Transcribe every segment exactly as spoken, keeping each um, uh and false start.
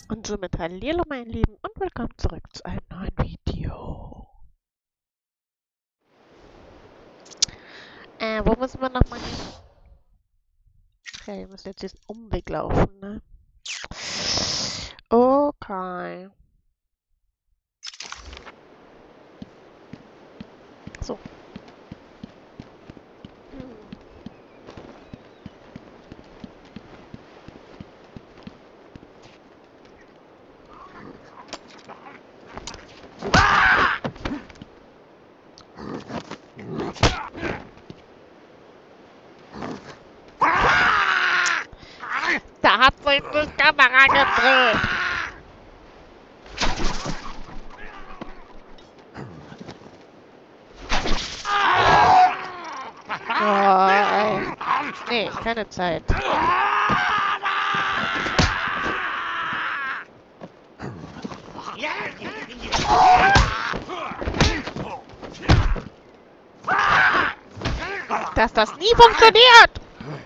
Und somit hallo meine Lieben und willkommen zurück zu einem neuen Video. Äh, wo müssen wir nochmal hin? Okay, wir müssen jetzt diesen Umweg laufen, ne? Okay. So. Hm. Da hat sich die Kamera gedreht. Oh, ey. Nee, keine Zeit. Dass das nie funktioniert!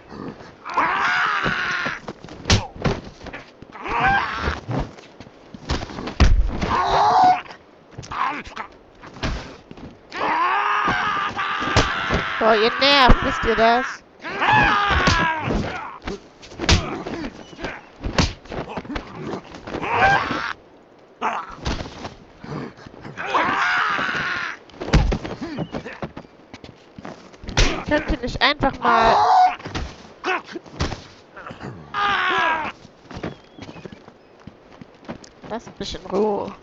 Boah, ihr nervt, wisst ihr das? Könnt ihr nicht einfach mal... Lass ein bisschen Ruhe.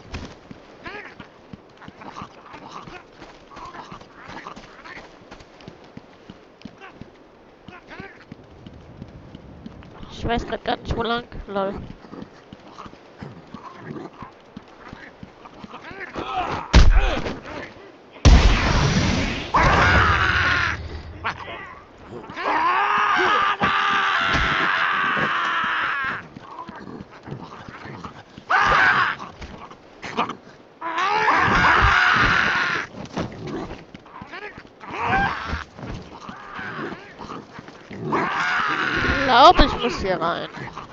Ich weiß gerade gar nicht, wo lang. Lol. Ich glaube, ich muss hier rein.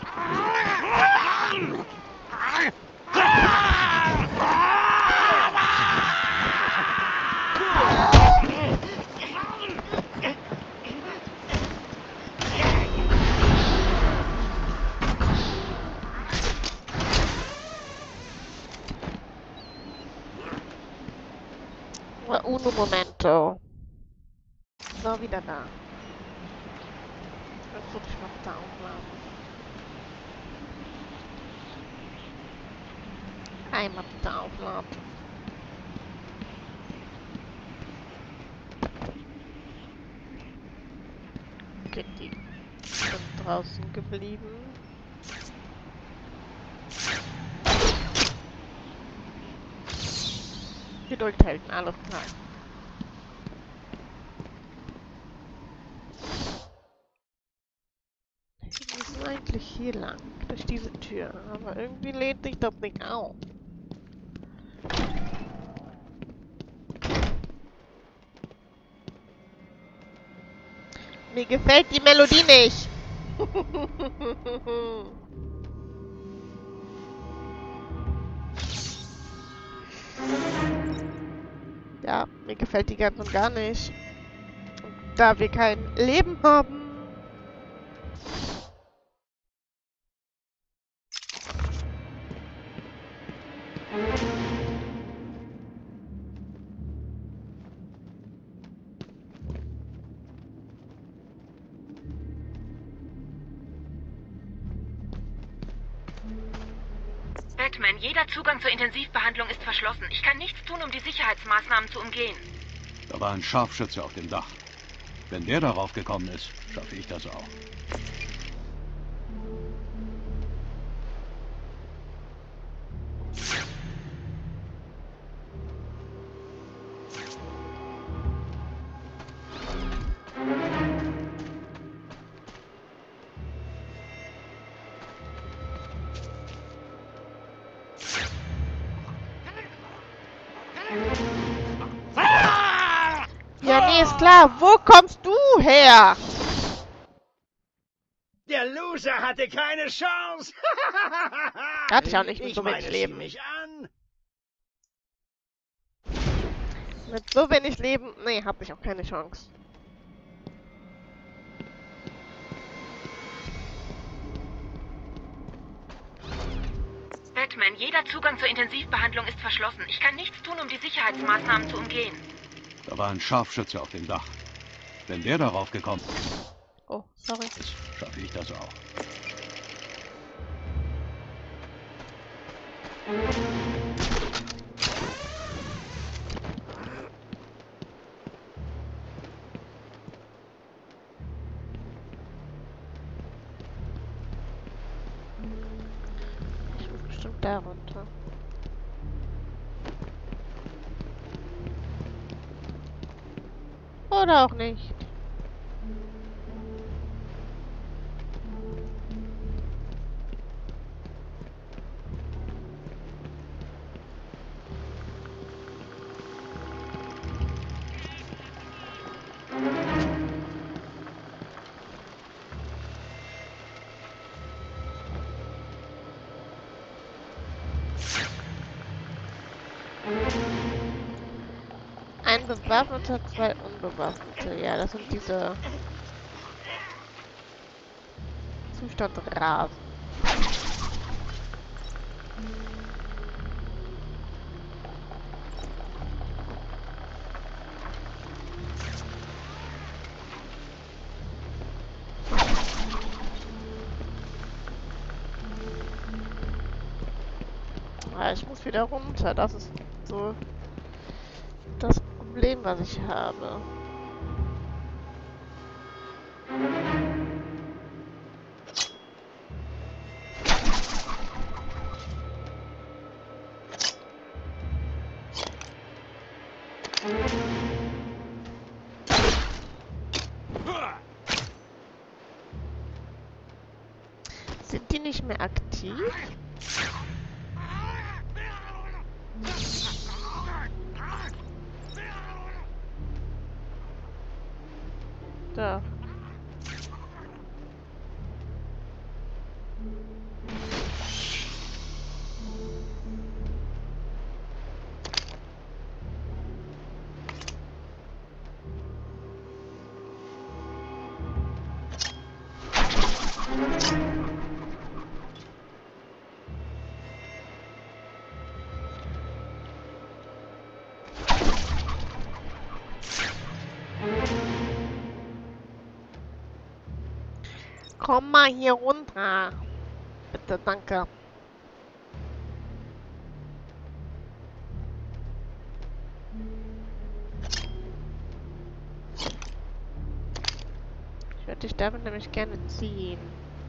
Uno momento. So, wieder da. Jetzt würde ich noch da aufladen. Einmal bitte aufladen. Okay, die sind draußen geblieben. Geduld halten, alles klar. Wir müssen eigentlich hier lang, durch diese Tür. Aber irgendwie lädt sich das nicht auf. Mir gefällt die Melodie nicht. Ja, mir gefällt die ganz und gar nicht. Und da wir kein Leben haben. Batman, jeder Zugang zur Intensivbehandlung ist verschlossen. Ich kann nichts tun, um die Sicherheitsmaßnahmen zu umgehen. Da war ein Scharfschütze auf dem Dach. Wenn der darauf gekommen ist, schaffe ich das auch. Ja, nee, ist klar. Wo kommst du her? Der Loser hatte keine Chance. Hatte ich auch nicht mit Ich so wenig meine, Leben. sieh mich an. Mit so wenig Leben, nee, hab ich auch keine Chance. Batman, jeder Zugang zur Intensivbehandlung ist verschlossen. Ich kann nichts tun, um die Sicherheitsmaßnahmen zu umgehen. Da war ein Scharfschütze auf dem Dach. Wenn der darauf gekommen Oh, sorry. ist, schaffe ich das auch. Ich muss bestimmt da runter. Oder auch nicht. Ein bewaffneter, zwei unbewaffnete. Ja, das sind diese Zustand Rasen. Ah, ich muss wieder runter. Das ist so das Problem, was ich habe. Sind die nicht mehr aktiv? Da. Komm mal hier runter. Bitte, danke. Ich würde dich damit nämlich gerne ziehen.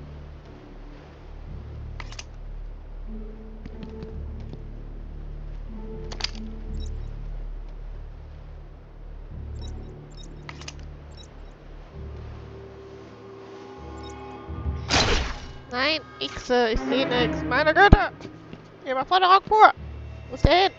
Nein, X, ich sehe nichts. Meine Güte! Überforderung pur! Wo ist der hin?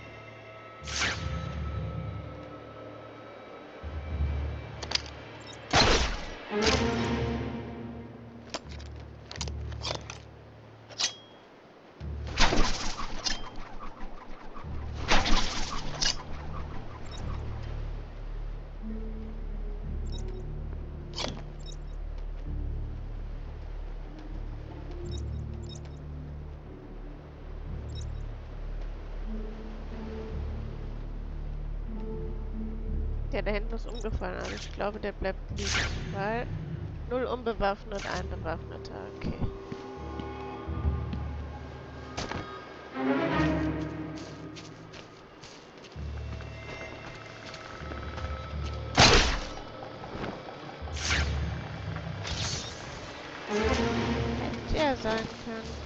Ja, da hinten ist umgefallen, also ich glaube, der bleibt liegen, weil null unbewaffnet, ein bewaffneter, okay. Hätte ja sein können.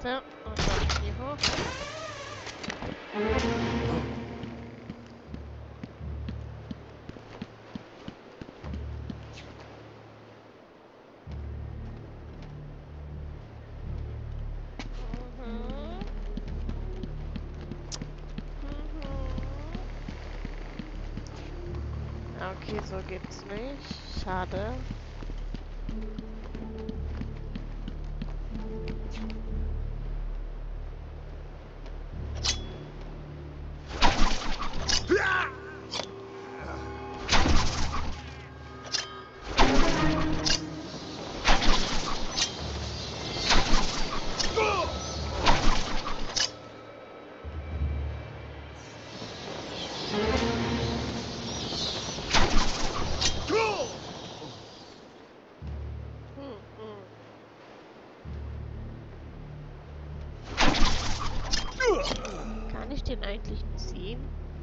So, und dann hier hoch. Okay, so geht's nicht. Schade. Kann ich den eigentlich ziehen?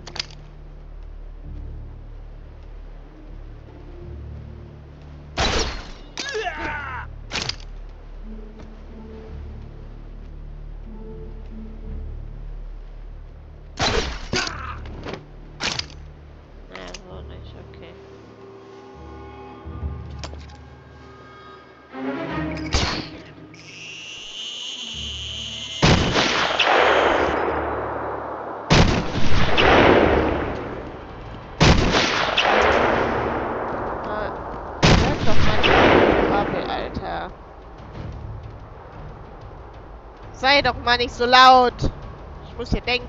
Naja, so nicht, okay. Sei doch mal nicht so laut. Ich muss hier denken.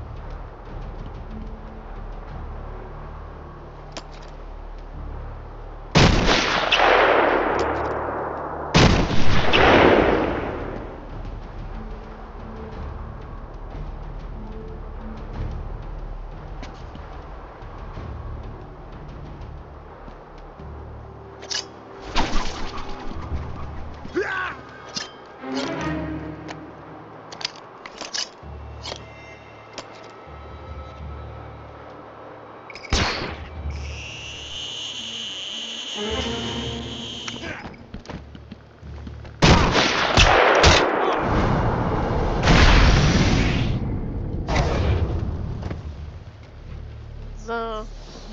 So.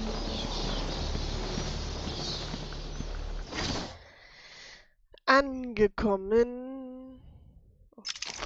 Angekommen. Oh.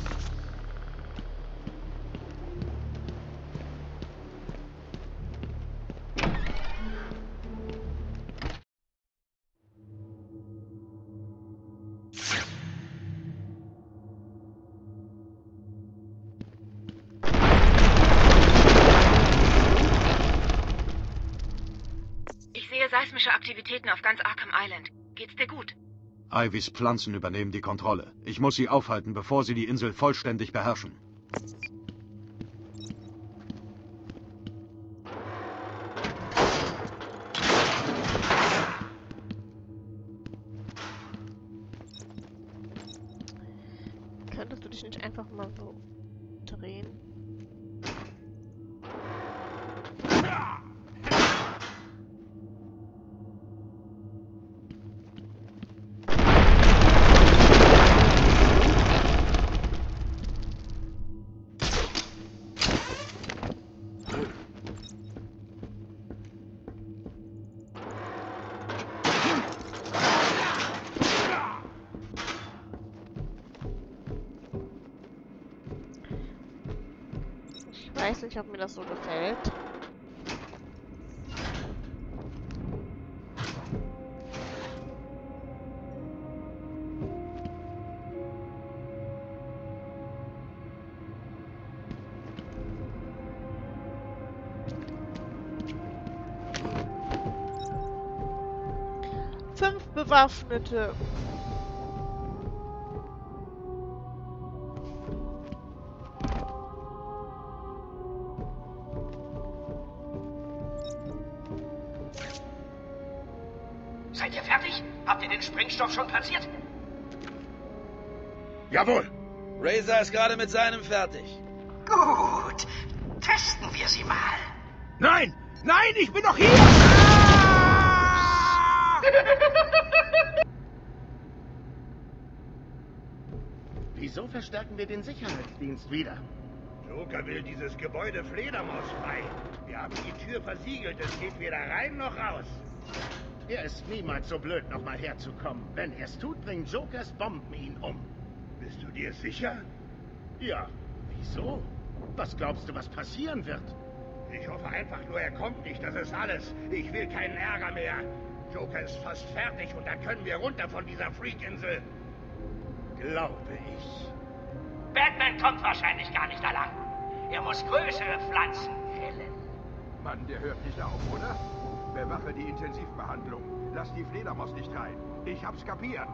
Ich sehe seismische Aktivitäten auf ganz Arkham Island. Geht's dir gut? Ivys Pflanzen übernehmen die Kontrolle. Ich muss sie aufhalten, bevor sie die Insel vollständig beherrschen. Könntest du dich nicht einfach mal so drehen? Ich weiß nicht, ob mir das so gefällt. Fünf Bewaffnete. Seid ihr fertig? Habt ihr den Sprengstoff schon platziert? Jawohl. Razor ist gerade mit seinem fertig. Gut. Testen wir sie mal. Nein! Nein, ich bin doch hier! Wieso verstärken wir den Sicherheitsdienst wieder? Joker will dieses Gebäude fledermausfrei. Wir haben die Tür versiegelt, es geht weder rein noch raus. Er ist niemals so blöd, nochmal herzukommen. Wenn er es tut, bringen Jokers Bomben ihn um. Bist du dir sicher? Ja. Wieso? Was glaubst du, was passieren wird? Ich hoffe einfach nur, er kommt nicht, das ist alles. Ich will keinen Ärger mehr. Joker ist fast fertig und dann können wir runter von dieser Freakinsel. Glaube ich. Batman kommt wahrscheinlich gar nicht allein. Er muss größere Pflanzen fällen. Mann, der hört nicht auf, oder? Bewache die Intensivbehandlung. Lass die Fledermaus nicht rein. Ich hab's kapiert.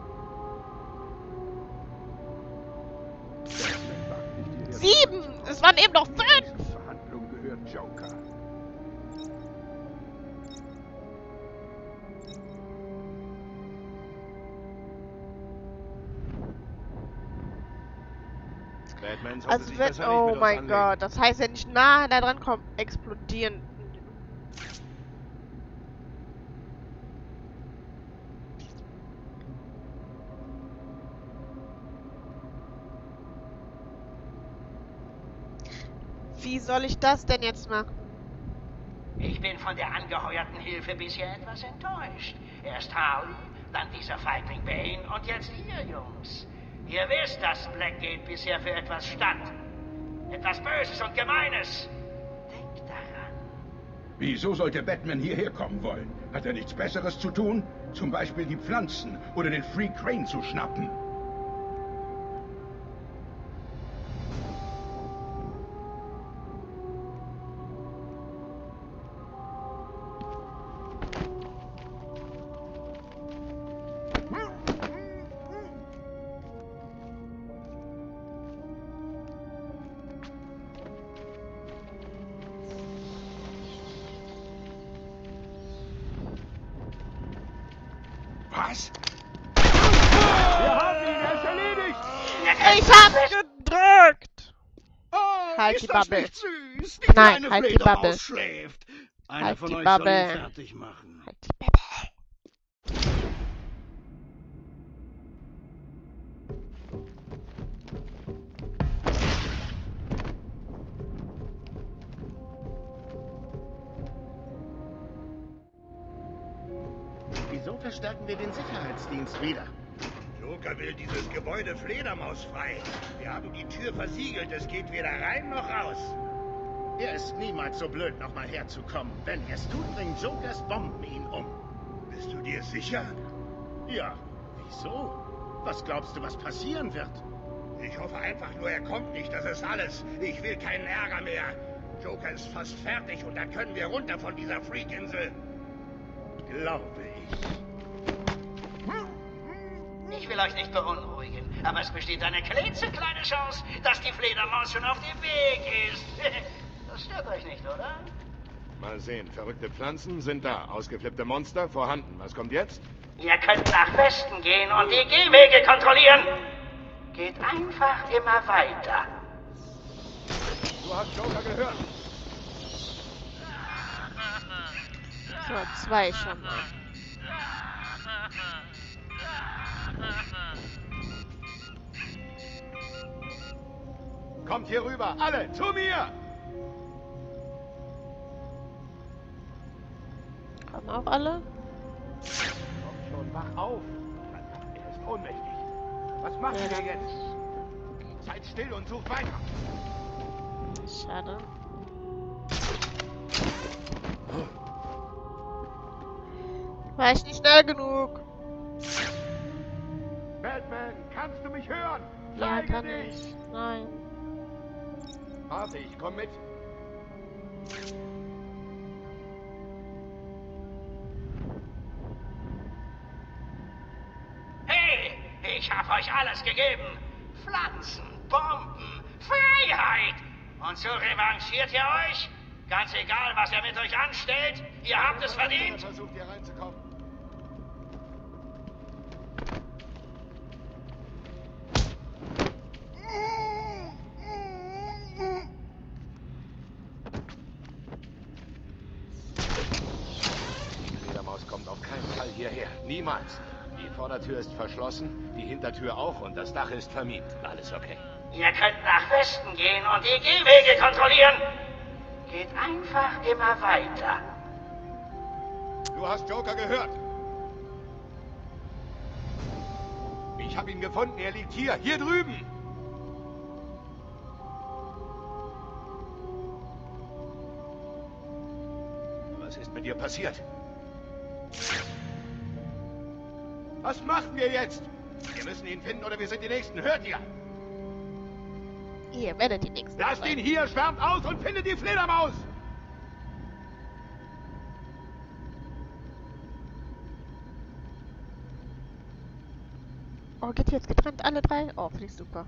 Sieben! Es waren eben noch fünf! Die Behandlung gehört Joker. Also wird, oh mein Gott, das heißt, wenn ich nah da dran komme, explodieren. Wie soll ich das denn jetzt machen? Ich bin von der angeheuerten Hilfe bisher etwas enttäuscht. Erst Harley, dann dieser Feigling Bane und jetzt ihr, Jungs. Ihr wisst, dass Blackgate bisher für etwas stand. Etwas Böses und Gemeines. Denkt daran. Wieso sollte Batman hierher kommen wollen? Hat er nichts Besseres zu tun? Zum Beispiel die Pflanzen oder den Free Crane zu schnappen? Was? Wir haben ihn, er ist erledigt! Ich hab's gedrückt! Oh, Halt ist die das Bubble. nicht süß? Die Nein, kleine halt die Fledermaus Bubble. schläft. Einer Halt von die euch soll Bubble. ihn fertig machen. Halt die Bibel. Wieso verstärken wir den Sicherheitsdienst wieder? Joker will dieses Gebäude fledermausfrei. Wir haben die Tür versiegelt, es geht weder rein noch raus. Er ist niemals so blöd, nochmal herzukommen. Wenn er es tut, bringen Jokers Bomben ihn um. Bist du dir sicher? Ja. Wieso? Was glaubst du, was passieren wird? Ich hoffe einfach nur, er kommt nicht, das ist alles. Ich will keinen Ärger mehr. Joker ist fast fertig und dann können wir runter von dieser Freakinsel. Glaube ich. Ich will euch nicht beunruhigen, aber es besteht eine klitzekleine Chance, dass die Fledermaus schon auf dem Weg ist. Das stört euch nicht, oder? Mal sehen, verrückte Pflanzen sind da, ausgeflippte Monster vorhanden. Was kommt jetzt? Ihr könnt nach Westen gehen und die Gehwege kontrollieren. Geht einfach immer weiter. Du hast Joker gehört. So, zwei schon mal. Kommt hier rüber, alle, zu mir! Kommen auch alle? Kommt schon, wach auf! Er ist ohnmächtig. Was machen Ja, wir jetzt? Seid still und sucht weiter. Schade. War ich nicht schnell genug? Batman, kannst du mich hören? Ja, Zeige kann dich! ich. Nein. Warte, ich komm mit. Hey, ich hab euch alles gegeben. Pflanzen, Bomben, Freiheit. Und so revanchiert ihr euch? Ganz egal, was er mit euch anstellt. Ihr habt es verdient. Versucht hier reinzukommen. Die Fledermaus kommt auf keinen Fall hierher. Niemals. Die Vordertür ist verschlossen, die Hintertür auch und das Dach ist vermint. Alles okay. Ihr könnt nach Westen gehen und die Gehwege kontrollieren. Geht einfach immer weiter. Du hast Joker gehört. Ich habe ihn gefunden. Er liegt hier, hier drüben. Was ist mit dir passiert? Was machen wir jetzt? Wir müssen ihn finden oder wir sind die Nächsten. Hört ihr? Ihr werdet die nächsten. Lasst ihn hier, schwärmt aus und findet die Fledermaus! Oh, geht ihr jetzt getrennt, alle drei? Oh, finde ich super.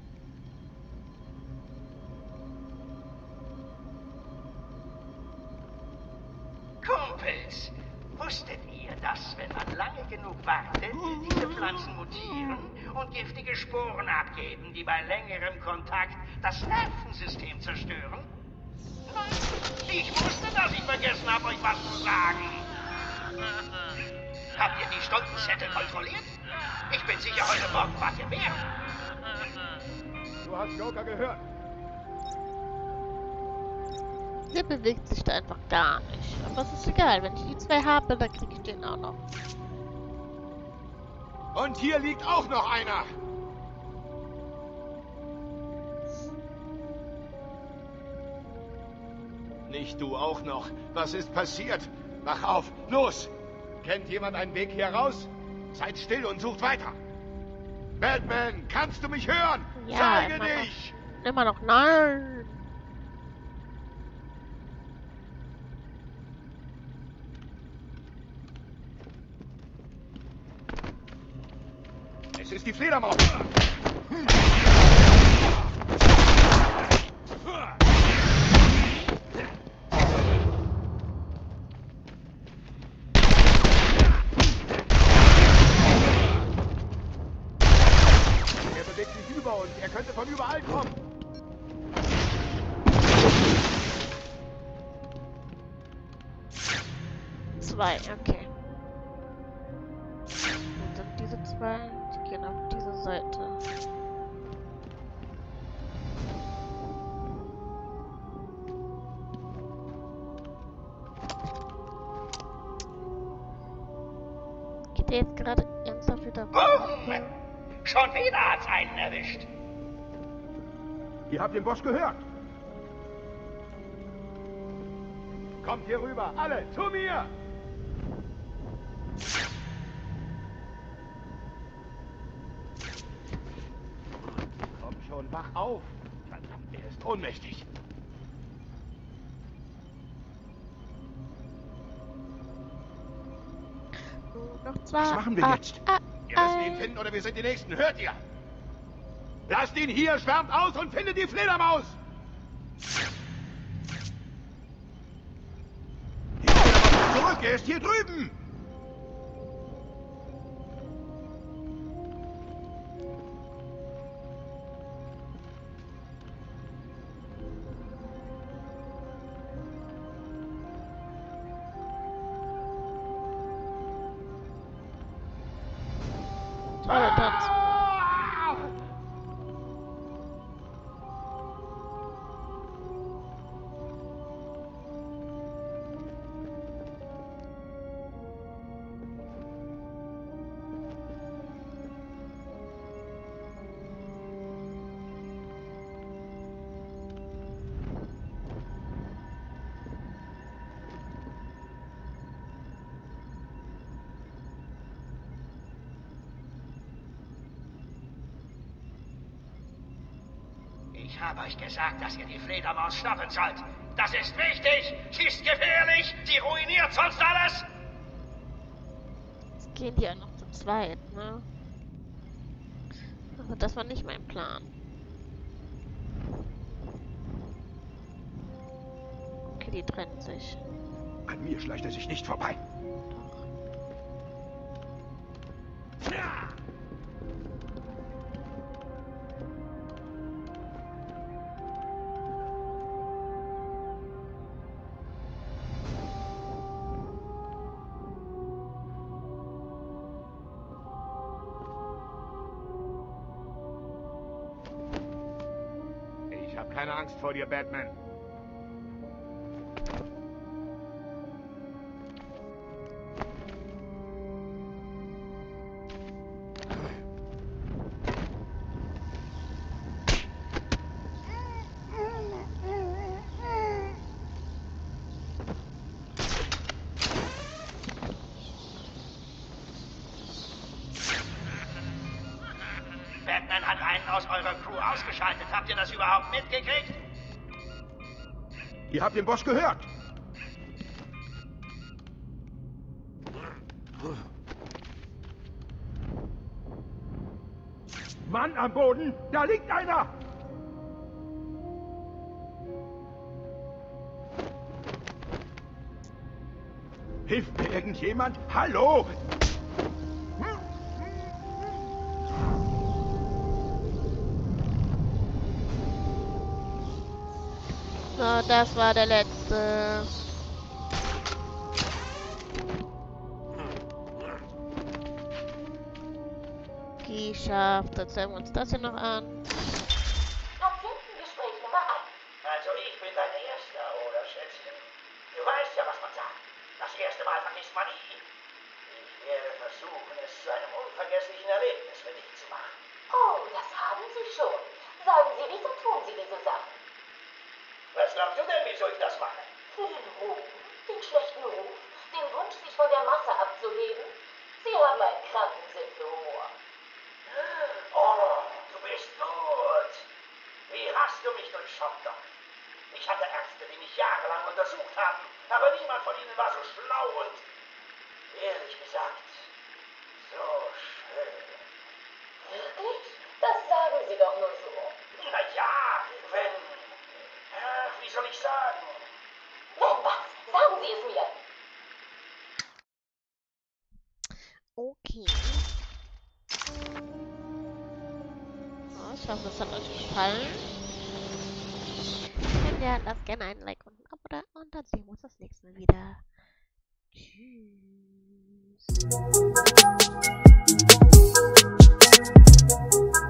Kumpels, wusstet ihr, dass, wenn man lange genug wartet, diese Pflanzen mutieren und giftige Sporen abgeben, die bei längerem Kontakt das Nervensystem zerstören? Nein, ich wusste, dass ich vergessen habe, euch was zu sagen. Habt ihr die Stundenzettel kontrolliert? Ich bin sicher, heute Morgen wart ihr mehr. Du hast Joker gehört. Der bewegt sich da einfach gar nicht. Aber es ist egal, wenn ich die zwei habe, dann kriege ich den auch noch. Und hier liegt auch noch einer. Nicht du auch noch. Was ist passiert? Wach auf. Los. Kennt jemand einen Weg hier raus? Seid still und sucht weiter. Batman, kannst du mich hören? Ja, Zeige immer dich! Noch, immer noch nein. Es ist die Fledermaus. Er bewegt sich über uns. Er könnte von überall kommen. Zwei, okay. Und dann diese zwei, die gehen auf diese Seite. Geht der jetzt gerade ernsthaft wieder? Boom! Schon wieder hat's einen erwischt. Ihr habt den Boss gehört. Kommt hier rüber, alle, zu mir! Komm schon, wach auf! Verdammt, er ist ohnmächtig. Nur noch zwei. Was machen wir Ah, jetzt? ah, Wir müssen ah. ihn finden oder wir sind die Nächsten, hört ihr? Lasst ihn hier, schwärmt aus und findet die Fledermaus! Die Fledermaus ist zurück, er ist hier drüben! Toller Tanz. Ich habe euch gesagt, dass ihr die Fledermaus stoppen sollt. Das ist wichtig. Sie ist gefährlich. Sie ruiniert sonst alles. Jetzt gehen die ja noch zu zweit, ne? Also das war nicht mein Plan. Okay, die trennen sich. An mir schleicht er sich nicht vorbei. keine Angst vor dir, Batman. Batman hat einen aus eurer Crew ausgeschaltet. Habt ihr das überhaupt mitgekriegt? Ihr habt den Boss gehört. Mann am Boden, da liegt einer! Hilft mir irgendjemand? Hallo! So, das war der letzte. Geschafft. Jetzt hören wir uns das hier noch an. Patientengespräch Nummer eins. Also ich bin dein Erster, oder Schätzchen? Du weißt ja, was man sagt. Das erste Mal vergisst man nie. Ich werde versuchen, es zu einem unvergesslichen Erlebnis für dich zu machen. Oh, das haben Sie schon. Sagen Sie, wieso tun Sie diese Sachen? Was glaubst du denn, wieso ich das mache? Für den Ruhm, den schlechten Ruf, den Wunsch, sich von der Masse abzuheben? Sie haben einen kranken Sinn für Humor. Oh, du bist gut. Wie hast du mich durchschaut, Doc? Ich hatte Ärzte, die mich jahrelang untersucht haben, aber niemand von ihnen war so schlau und, ehrlich gesagt, so schön. Wirklich? Das sagen Sie doch nur so. Na ja, wenn... Äh, wie soll ich sagen? Wenn was? Sagen Sie es mir. Okay. So, ich hoffe, es hat euch gefallen. Wenn ja, lasst gerne einen Like und ein Abo da und dann sehen wir uns das nächste Mal wieder. Tschüss.